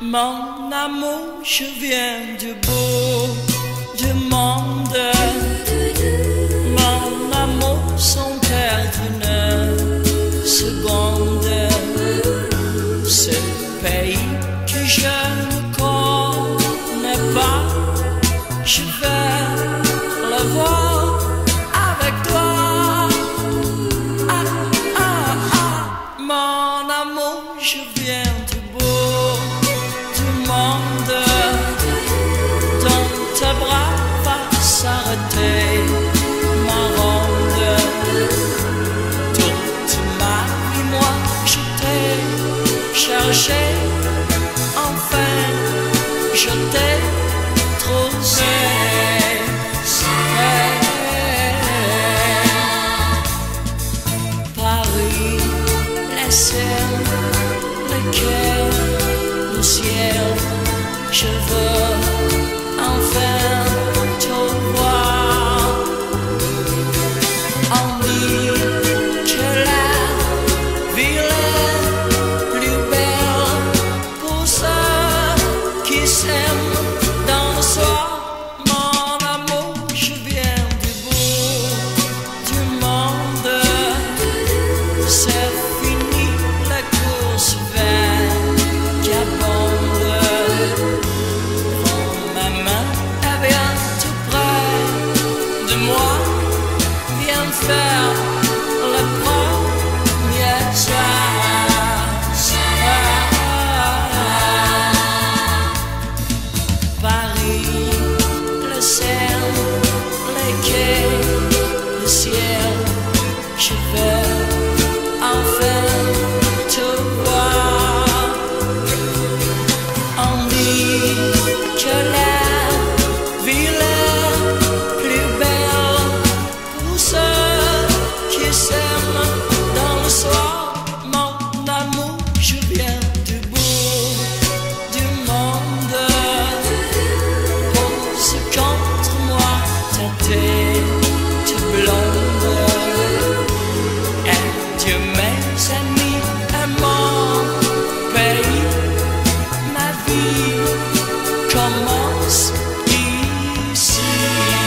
Mon amour, je viens du bout du monde. Mon amour, sans perdre une seconde. Ce pays que je ne connais pas, je vais le voir avec toi. Ah, ah, ah. Mon amour, je viens du bout du monde. Dans tes bras va s'arrêter ma ronde. Toute ma vie, moi, je t'ai cherché. Enfin, je t'ai trouvé. Paris, les ciels, les quais, le ciel, je veux enfin te voir. On dit que la ville est plus belle pour ceux qui s'aiment dans le soir. Mon amour, je viens du bout du monde. C'est fini la course vers Gabonde. Prends ma main et viens tout près de moi. Viens faire le premier Paris, le ciel, les quais, le ciel, je veux enfin te voir. On dit que la ville est plus belle pour ceux qui s'aiment dans le soir. Mon amour, je viens du bout du monde. Pose contre moi ta tête blonde. Adieu mes amis et mon pays. Ma vie commence ici.